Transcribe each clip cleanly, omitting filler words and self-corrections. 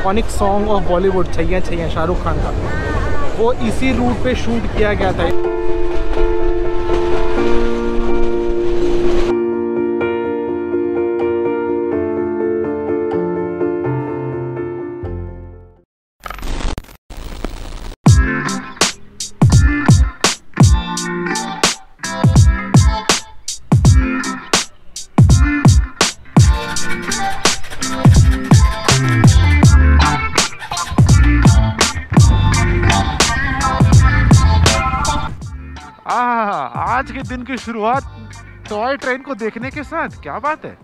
Iconic song of Bollywood Chaiyya Chaiyya Shahrukh Khan का, वो इसी रूट पे शूट किया गया था। आज के दिन की शुरुआत टॉय ट्रेन को देखने के साथ, क्या बात है।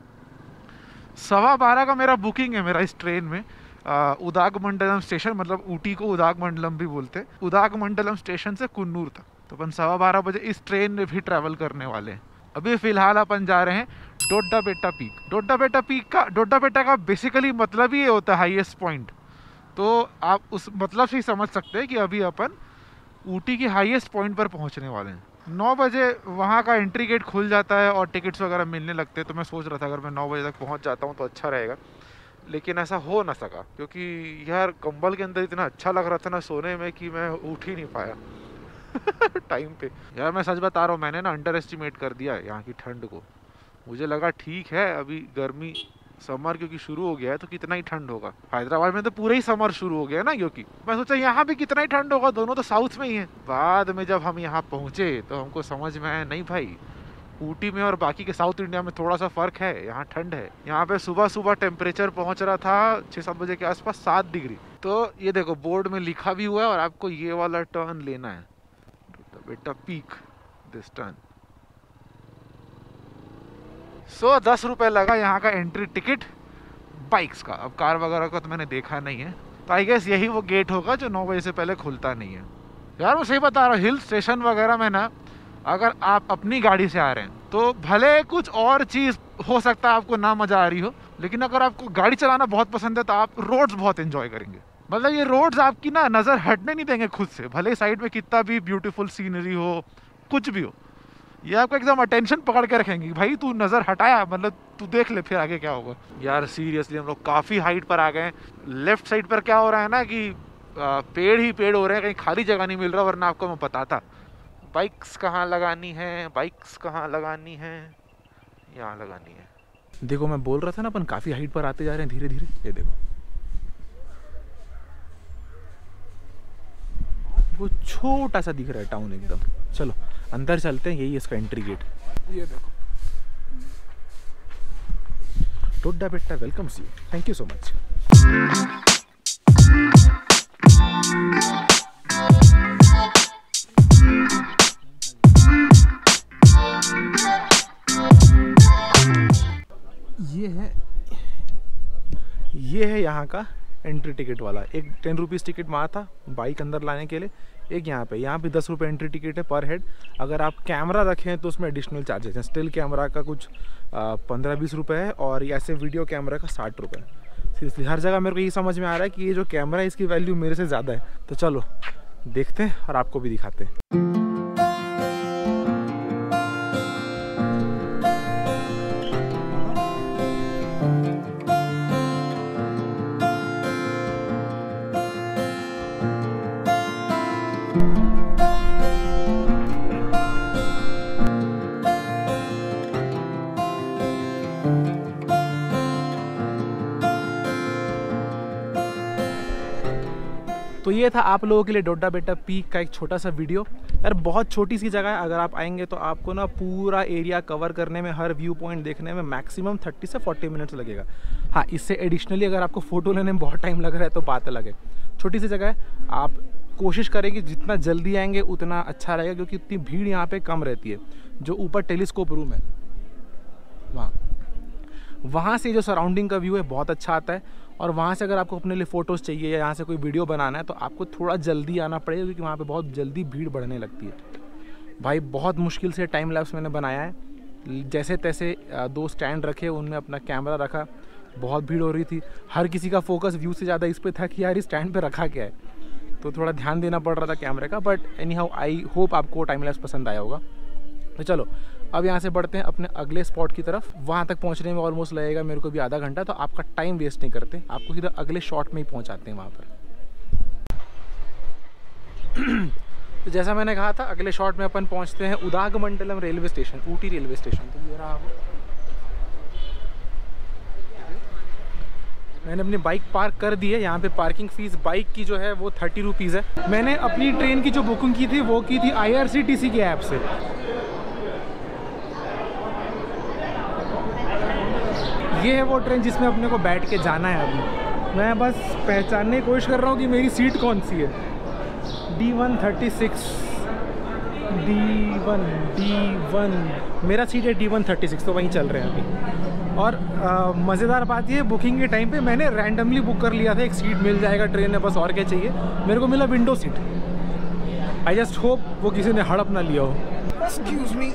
12:15 का मेरा बुकिंग है मेरा इस ट्रेन में। उदागमंडलम स्टेशन, मतलब ऊटी को उदागमंडलम भी बोलते हैं, उदागमंडलम स्टेशन से कुन्नूर तक। तो अपन 12:15 बजे इस ट्रेन में भी ट्रैवल करने वाले हैं। अभी फिलहाल अपन जा रहे हैं डोडा बेटा पीक। डोडा बेटा का बेसिकली मतलब ही ये होता है हाईएस्ट पॉइंट। तो आप उस मतलब से ही समझ सकते हैं कि अभी अपन ऊटी के हाईएस्ट पॉइंट पर पहुंचने वाले हैं। 9 बजे वहाँ का एंट्री गेट खुल जाता है और टिकट्स वगैरह मिलने लगते हैं। तो मैं सोच रहा था अगर मैं 9 बजे तक पहुँच जाता हूँ तो अच्छा रहेगा, लेकिन ऐसा हो ना सका क्योंकि यार कंबल के अंदर इतना अच्छा लग रहा था ना सोने में कि मैं उठ ही नहीं पाया टाइम पे। यार मैं सच बता रहा हूँ, मैंने ना अंडर एस्टिमेट कर दिया यहाँ की ठंड को। मुझे लगा ठीक है अभी गर्मी समर क्योंकि शुरू हो गया है तो कितना ही ठंड होगा। हैदराबाद में तो पूरा ही समर शुरू हो गया है ना, क्योंकि मैं सोचा यहाँ भी कितना ही ठंड होगा, दोनों तो साउथ में ही है। बाद में जब हम यहाँ पहुँचे तो हमको समझ में आया नहीं भाई, ऊटी में और बाकी के साउथ इंडिया में थोड़ा सा फर्क है। यहाँ ठंड है। यहाँ पे सुबह सुबह टेम्परेचर पहुँच रहा था 6-7 बजे के आसपास 7 डिग्री। तो ये देखो बोर्ड में लिखा भी हुआ है और आपको ये वाला टर्न लेना है, बेटा पीक दिस टर्न। 10 रुपये लगा यहाँ का एंट्री टिकट बाइक्स का। अब कार वगैरह का तो मैंने देखा नहीं है, तो आई गेस यही वो गेट होगा जो 9 बजे से पहले खुलता नहीं है। यार मैं सही बता रहा हूँ, हिल स्टेशन वगैरह में ना अगर आप अपनी गाड़ी से आ रहे हैं तो भले कुछ और चीज़ हो सकता है आपको ना मज़ा आ रही हो, लेकिन अगर आपको गाड़ी चलाना बहुत पसंद है तो आप रोड्स बहुत एंजॉय करेंगे। मतलब ये रोड्स आपकी ना नज़र हटने नहीं देंगे खुद से, भले साइड में कितना भी ब्यूटीफुल सीनरी हो, कुछ भी हो, ये आपको एकदम अटेंशन पकड़ के रखेंगे। भाई तू नज़र हटाया, मतलब तू देख ले फिर आगे क्या होगा। यार सीरियसली हम लोग काफ़ी हाइट पर आ गए हैं। लेफ्ट साइड पर क्या हो रहा है ना कि पेड़ ही पेड़ हो रहे हैं, कहीं खाली जगह नहीं मिल रहा, वरना आपको मैं बताता। बाइक्स कहाँ लगानी है, बाइक्स कहाँ लगानी है, यहाँ लगानी है। देखो मैं बोल रहा था ना अपन काफ़ी हाइट पर आते जा रहे हैं धीरे धीरे। ये देखो वो छोटा सा दिख रहा है टाउन एकदम। चलो अंदर चलते हैं, यही है इसका एंट्री गेट। ये देखो Doddabetta welcomes you, thank you so much. ये है यहाँ का एंट्री टिकट वाला। एक 10 रुपीज़ टिकट वहाँ था बाइक अंदर लाने के लिए, एक यहाँ पे 10 रुपये एंट्री टिकट है पर हेड। अगर आप कैमरा रखें तो उसमें एडिशनल चार्जेस हैं। स्टिल कैमरा का कुछ 15-20 रुपये है और ऐसे वीडियो कैमरा का 60 रुपये। सीरियसली हर जगह मेरे को यही समझ में आ रहा है कि ये जो कैमरा है इसकी वैल्यू मेरे से ज़्यादा है। तो चलो देखते हैं और आपको भी दिखाते हैं। तो ये था आप लोगों के लिए डोडा बेटा पीक का एक छोटा सा वीडियो। यार बहुत छोटी सी जगह है, अगर आप आएंगे तो आपको ना पूरा एरिया कवर करने में, हर व्यू पॉइंट देखने में मैक्सिमम 30 से 40 मिनट्स लगेगा। हाँ, इससे एडिशनली अगर आपको फ़ोटो लेने में बहुत टाइम लग रहा है तो बात अलग है। छोटी सी जगह है, आप कोशिश करें कि जितना जल्दी आएंगे उतना अच्छा रहेगा, क्योंकि इतनी भीड़ यहाँ पर कम रहती है। जो ऊपर टेलीस्कोप रूम है वहाँ से जो सराउंडिंग का व्यू है बहुत अच्छा आता है। और वहाँ से अगर आपको अपने लिए फ़ोटोज़ चाहिए या यहाँ से कोई वीडियो बनाना है तो आपको थोड़ा जल्दी आना पड़ेगा, क्योंकि वहाँ पे बहुत जल्दी भीड़ बढ़ने लगती है। भाई बहुत मुश्किल से टाइम लैप्स मैंने बनाया है, जैसे तैसे 2 स्टैंड रखे, उनमें अपना कैमरा रखा। बहुत भीड़ हो रही थी, हर किसी का फोकस व्यू से ज़्यादा इस पर था कि यार इस स्टैंड पर रखा क्या है, तो थोड़ा ध्यान देना पड़ रहा था कैमरे का। But anyhow I hope आपको टाइम लैप्स पसंद आया होगा। तो चलो अब यहाँ से बढ़ते हैं अपने अगले स्पॉट की तरफ। वहाँ तक पहुँचने में ऑलमोस्ट लगेगा मेरे को भी आधा घंटा, तो आपका टाइम वेस्ट नहीं करते, आपको सीधा अगले शॉट में ही पहुँचाते हैं वहाँ पर। तो जैसा मैंने कहा था, अगले शॉट में अपन पहुँचते हैं Udagamandalam railway station, Ooty railway station. तो ये रहा, मैंने अपनी बाइक पार्क कर दी है। यहाँ पे पार्किंग फ़ीस बाइक की जो है वो 30 रुपीज़ है। मैंने अपनी ट्रेन की जो बुकिंग की थी वो की थी IRCTC के ऐप से। ये है वो ट्रेन जिसमें अपने को बैठ के जाना है। अभी मैं बस पहचानने की कोशिश कर रहा हूँ कि मेरी सीट कौन सी है। D136 D1 मेरा सीट है D136, तो वहीं चल रहे हैं अभी। और मज़ेदार बात ये, बुकिंग के टाइम पे मैंने रैंडमली बुक कर लिया था, एक सीट मिल जाएगा ट्रेन में, बस और क्या चाहिए। मेरे को मिला window seat. I just hope वो किसी ने हड़प ना लिया हो। Excuse me.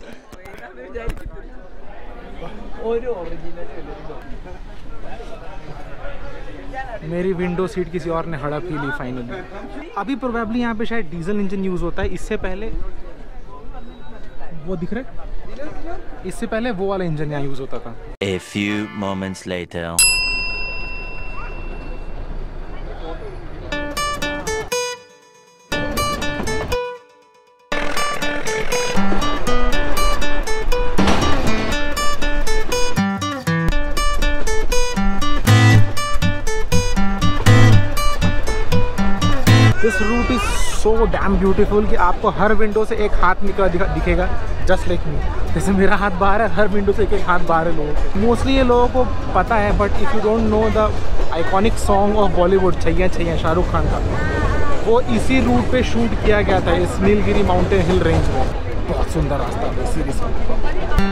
मेरी विंडो सीट किसी और ने हड़प ही ली फाइनली। अभी प्रोबेबली यहाँ पे शायद डीजल इंजन यूज़ होता है। इससे पहले वो दिख रहा है, इससे पहले वो वाला इंजन यहाँ यूज़ होता था। A few moments later. This route is so damn beautiful कि आपको हर विंडो से एक हाथ निकला दिखेगा, जस्ट लाइक मी। जैसे मेरा हाथ बाहर है, हर विंडो से एक हाथ बाहर है लोगों को। मोस्टली ये लोगों को पता है, but if you don't know the iconic song of Bollywood Chaiyya Chaiyya Shahrukh Khan का, वो इसी रूट पे शूट किया गया था, इस नीलगिरी माउंटेन हिल रेंज में। बहुत सुंदर रास्ता है सीरीज।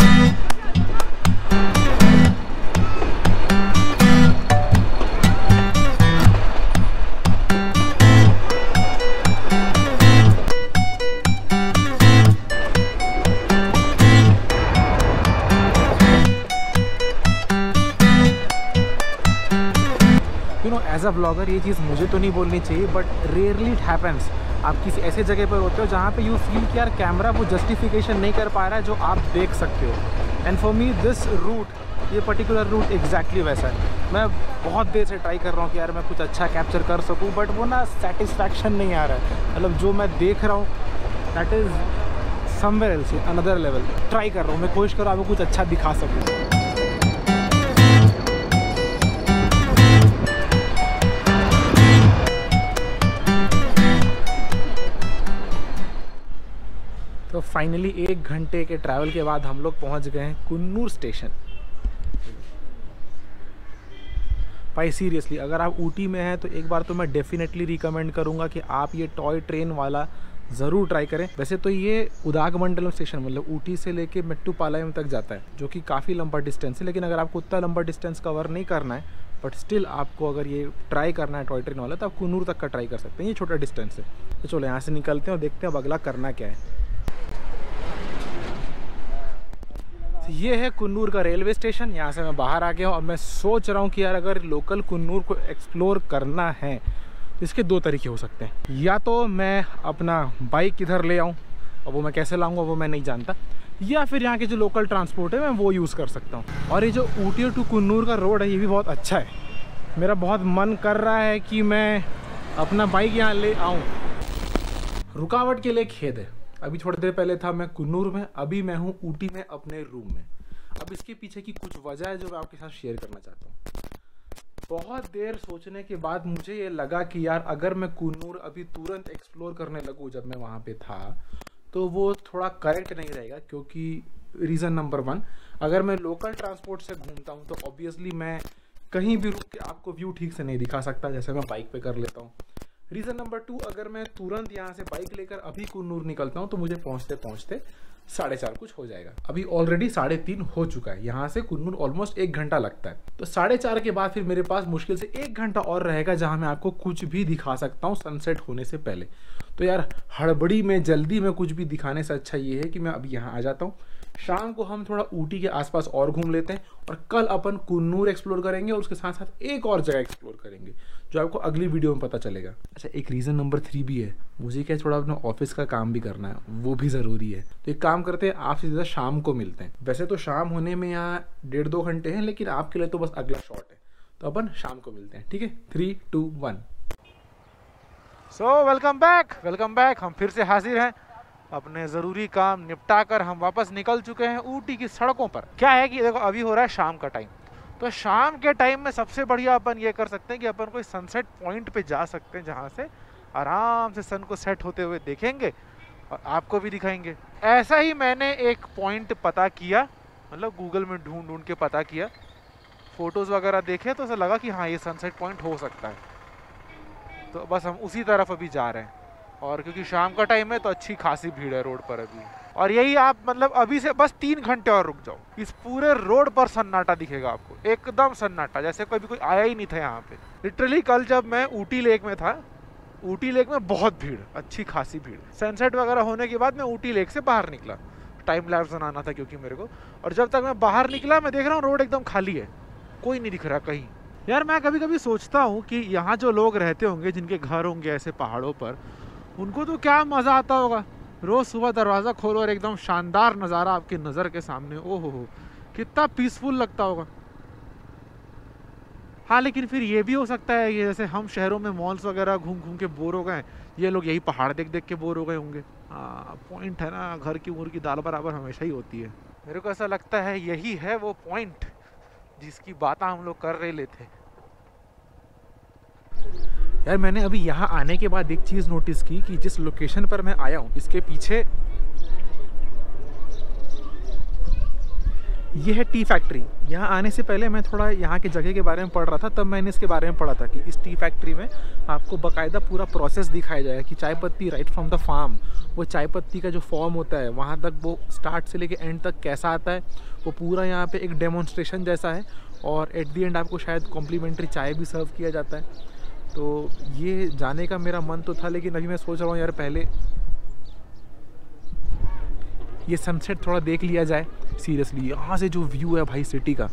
एज अ ब्लॉगर ये चीज़ मुझे तो नहीं बोलनी चाहिए, बट रेयरली इट हैपन्स। आप किसी ऐसे जगह पर होते हो जहाँ पे यू फील कि यार कैमरा वो जस्टिफिकेशन नहीं कर पा रहा है जो आप देख सकते हो। And for me this route, ये पर्टिकुलर रूट एग्जैक्टली वैसा है। मैं बहुत देर से ट्राई कर रहा हूँ कि यार मैं कुछ अच्छा कैप्चर कर सकूँ, बट वो ना सेटिस्फैक्शन नहीं आ रहा है। मतलब जो मैं देख रहा हूँ that is somewhere else, another level. Try कर रहा हूँ, मैं कोशिश कर रहा हूँ आपको कुछ अच्छा दिखा सकूँ। तो फाइनली 1 घंटे के ट्रैवल के बाद हम लोग पहुंच गए हैं कुन्नूर स्टेशन। भाई सीरियसली अगर आप ऊटी में हैं तो एक बार तो मैं डेफिनेटली रिकमेंड करूंगा कि आप ये टॉय ट्रेन वाला ज़रूर ट्राई करें। वैसे तो ये उदागमंडलम स्टेशन मतलब ऊटी से लेके मेट्टुपालयम तक जाता है, जो कि काफ़ी लंबा डिस्टेंस है। लेकिन अगर आपको उतना लंबा डिस्टेंस कवर नहीं करना है, बट स्टिल आपको अगर ये ट्राई करना है टॉय ट्रेन वाला, तो आप कुन्नूर तक का ट्राई कर सकते हैं। ये छोटा डिस्टेंस है। तो चलो यहाँ से निकलते हैं और देखते हैं अब अगला करना क्या है। ये है कुन्नूर का रेलवे स्टेशन। यहाँ से मैं बाहर आ गया हूँ। अब मैं सोच रहा हूँ कि यार अगर लोकल कुन्नूर को एक्सप्लोर करना है तो इसके 2 तरीके हो सकते हैं। या तो मैं अपना बाइक इधर ले आऊँ, और वो मैं कैसे लाऊंगा वो मैं नहीं जानता, या फिर यहाँ के जो लोकल ट्रांसपोर्ट है मैं वो यूज़ कर सकता हूँ। और ये जो ऊटी टू कुन्नूर का रोड है ये भी बहुत अच्छा है। मेरा बहुत मन कर रहा है कि मैं अपना बाइक यहाँ ले आऊँ। रुकावट के लिए खेद है, अभी थोड़ी देर पहले था मैं कुन्नूर में, अभी मैं हूँ ऊटी में अपने रूम में। अब इसके पीछे की कुछ वजह है जो मैं आपके साथ शेयर करना चाहता हूँ। बहुत देर सोचने के बाद मुझे ये लगा कि यार अगर मैं कुन्नूर अभी तुरंत एक्सप्लोर करने लगूँ जब मैं वहाँ पे था, तो वो थोड़ा करेक्ट नहीं रहेगा। क्योंकि रीज़न नंबर 1, अगर मैं लोकल ट्रांसपोर्ट से घूमता हूँ तो ऑब्वियसली मैं कहीं भी रुक के आपको व्यू ठीक से नहीं दिखा सकता जैसे मैं बाइक पे कर लेता हूँ। रीज़न नंबर 2, अगर मैं तुरंत यहाँ से बाइक लेकर अभी कुन्नूर निकलता हूँ तो मुझे पहुँचते पहुँचते 4:30 कुछ हो जाएगा। अभी ऑलरेडी 3:30 हो चुका है। यहाँ से कुन्नूर ऑलमोस्ट 1 घंटा लगता है। तो 4:30 के बाद फिर मेरे पास मुश्किल से 1 घंटा और रहेगा जहाँ मैं आपको कुछ भी दिखा सकता हूँ सनसेट होने से पहले। तो यार हड़बड़ी में जल्दी में कुछ भी दिखाने से अच्छा ये है कि मैं अभी यहाँ आ जाता हूँ, शाम को हम थोड़ा ऊटी के आसपास और घूम लेते हैं और कल अपन कुन्नूर एक्सप्लोर करेंगे और उसके साथ साथ एक और जगह एक्सप्लोर करेंगे जो आपको अगली वीडियो में पता चलेगा। अच्छा, एक रीज़न नंबर 3 भी है, मुझे क्या थोड़ा अपना ऑफिस का काम भी करना है, वो भी ज़रूरी है। तो एक काम करते हैं, आपसे सीधा शाम को मिलते हैं। वैसे तो शाम होने में यहाँ 1.5-2 घंटे हैं, लेकिन आपके लिए तो बस अगला शॉट है, तो अपन शाम को मिलते हैं। ठीक है, 3, 2, 1। So welcome back. हम फिर से हाजिर हैं। अपने ज़रूरी काम निपटा कर हम वापस निकल चुके हैं ऊटी की सड़कों पर। क्या है कि देखो, अभी हो रहा है शाम का टाइम, तो शाम के टाइम में सबसे बढ़िया अपन ये कर सकते हैं कि अपन कोई सनसेट पॉइंट पे जा सकते हैं, जहाँ से आराम से सन को सेट होते हुए देखेंगे और आपको भी दिखाएंगे। ऐसा ही मैंने एक पॉइंट पता किया, मतलब गूगल में ढूंढ के पता किया, फ़ोटोज़ वगैरह देखे तो ऐसा लगा कि हाँ, ये सनसेट पॉइंट हो सकता है। तो बस हम उसी तरफ अभी जा रहे हैं, और क्योंकि शाम का टाइम है तो अच्छी खासी भीड़ है रोड पर अभी। और यही आप मतलब अभी से बस 3 घंटे और रुक जाओ, इस पूरे रोड पर सन्नाटा दिखेगा आपको, एकदम सन्नाटा, जैसे कभी कोई आया ही नहीं था यहाँ पे। लिटरली कल जब मैं ऊटी लेक में था, ऊटी लेक में बहुत भीड़, अच्छी खासी भीड़। सनसेट वगैरह होने के बाद मैं ऊटी लेक से बाहर निकला, टाइम लैप्स बनाना था क्योंकि मेरे को, और जब तक मैं बाहर निकला मैं देख रहा हूँ रोड एकदम खाली है, कोई नहीं दिख रहा कहीं। यार मैं कभी कभी सोचता हूँ कि यहाँ जो लोग रहते होंगे, जिनके घर होंगे ऐसे पहाड़ों पर, उनको तो क्या मज़ा आता होगा। रोज़ सुबह दरवाज़ा खोलो और एकदम शानदार नज़ारा आपकी नज़र के सामने, ओहो हो, कितना पीसफुल लगता होगा। हाँ, लेकिन फिर ये भी हो सकता है कि जैसे हम शहरों में मॉल्स वगैरह घूम घूम के बोर हो गए, ये लोग यही पहाड़ देख देख के बोर हो गए होंगे। हाँ, पॉइंट है ना, घर की मुर्गी दाल बराबर हमेशा ही होती है। मेरे को ऐसा लगता है यही है वो पॉइंट जिसकी बात हम लोग कर रहे थे। यार मैंने अभी यहाँ आने के बाद एक चीज़ नोटिस की कि जिस लोकेशन पर मैं आया हूँ, इसके पीछे ये है टी फैक्ट्री। यहाँ आने से पहले मैं थोड़ा यहाँ के जगह के बारे में पढ़ रहा था, तब मैंने इसके बारे में पढ़ा था कि इस टी फैक्ट्री में आपको बाकायदा पूरा प्रोसेस दिखाया जाएगा कि चाय पत्ती राइट फ्रॉम द फार्म, वो चाय पत्ती का जो फॉर्म होता है वहाँ तक, वो स्टार्ट से लेके एंड तक कैसा आता है, वो पूरा यहाँ पे एक डेमोन्स्ट्रेशन जैसा है। और एट दी एंड आपको शायद कॉम्प्लीमेंट्री चाय भी सर्व किया जाता है। तो ये जाने का मेरा मन तो था, लेकिन अभी मैं सोच रहा हूँ यार पहले ये सनसेट थोड़ा देख लिया जाए। सीरियसली यहाँ से जो व्यू है भाई सिटी का,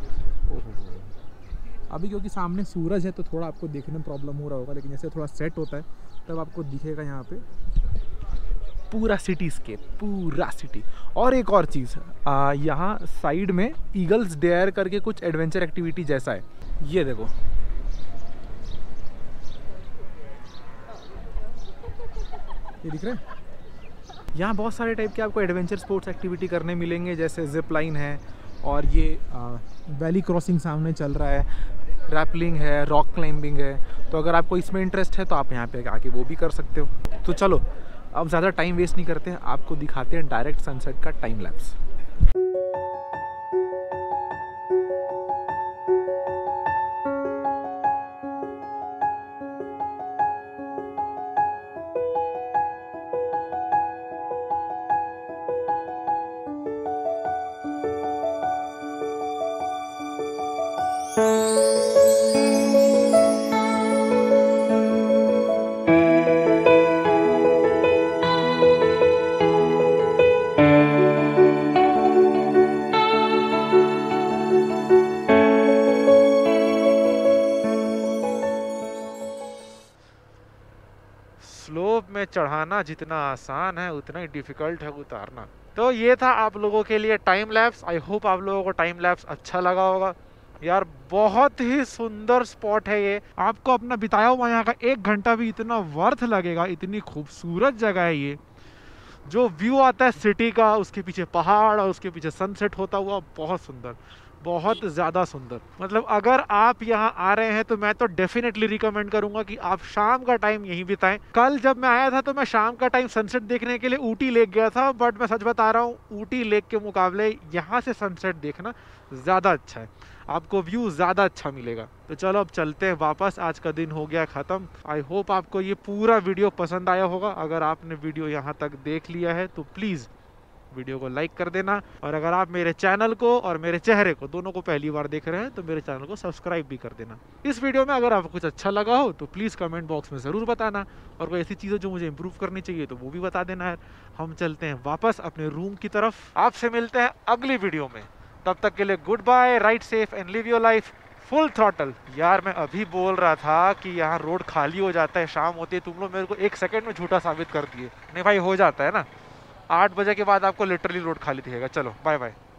अभी क्योंकि सामने सूरज है तो थोड़ा आपको देखने में प्रॉब्लम हो रहा होगा, लेकिन जैसे थोड़ा सेट होता है तब आपको दिखेगा यहाँ पे पूरा सिटी स्केप, पूरा सिटी। और एक और चीज़, यहाँ साइड में ईगल्स डेयर करके कुछ एडवेंचर एक्टिविटी जैसा है, ये देखो। ये दिख रहा है, यहाँ बहुत सारे टाइप के आपको एडवेंचर स्पोर्ट्स एक्टिविटी करने मिलेंगे, जैसे जिप लाइन है, और ये वैली क्रॉसिंग सामने चल रहा है, रैपलिंग है, रॉक क्लाइंबिंग है। तो अगर आपको इसमें इंटरेस्ट है तो आप यहाँ पे आके वो भी कर सकते हो। तो चलो अब ज़्यादा टाइम वेस्ट नहीं करते हैं, आपको दिखाते हैं डायरेक्ट सनसेट का टाइम लैप्स। स्लोप में चढ़ाना जितना आसान है उतना ही डिफिकल्ट है उतारना। तो ये था आप लोगों के लिए टाइम लैप्स। आई होप आप लोगों को टाइम लैप्स अच्छा लगा होगा। यार बहुत ही सुंदर स्पॉट है ये, आपको अपना बिताया हुआ यहाँ का 1 घंटा भी इतना वर्थ लगेगा। इतनी खूबसूरत जगह है ये, जो व्यू आता है सिटी का, उसके पीछे पहाड़ और उसके पीछे सनसेट होता हुआ, बहुत सुंदर, बहुत ज़्यादा सुंदर। मतलब अगर आप यहाँ आ रहे हैं तो मैं तो डेफिनेटली रिकमेंड करूँगा कि आप शाम का टाइम यहीं बिताएं। कल जब मैं आया था तो मैं शाम का टाइम सनसेट देखने के लिए ऊटी लेक गया था, बट मैं सच बता रहा हूँ, ऊटी लेक के मुकाबले यहाँ से सनसेट देखना ज़्यादा अच्छा है, आपको व्यू ज़्यादा अच्छा मिलेगा। तो चलो अब चलते हैं वापस, आज का दिन हो गया ख़त्म। आई होप आपको ये पूरा वीडियो पसंद आया होगा। अगर आपने वीडियो यहाँ तक देख लिया है तो प्लीज़ वीडियो को लाइक कर देना, और अगर आप मेरे चैनल को और मेरे चेहरे को दोनों को पहली बार देख रहे हैं तो मेरे चैनल को सब्सक्राइब भी कर देना। इस वीडियो में अगर आपको कुछ अच्छा लगा हो तो प्लीज़ कमेंट बॉक्स में ज़रूर बताना, और कोई ऐसी चीज़ें जो मुझे इंप्रूव करनी चाहिए तो वो भी बता देना यार। हम चलते हैं वापस अपने रूम की तरफ, आपसे मिलते हैं अगली वीडियो में। तब तक के लिए good bye, ride safe and live your life full throttle. यार मैं अभी बोल रहा था कि यहाँ रोड खाली हो जाता है, शाम होती है, तुम लोग मेरे को 1 सेकंड में झूठा साबित कर दिए। नहीं भाई, हो जाता है ना, 8 बजे के बाद आपको लिटरली रोड खाली दिखेगा। चलो बाय बाय।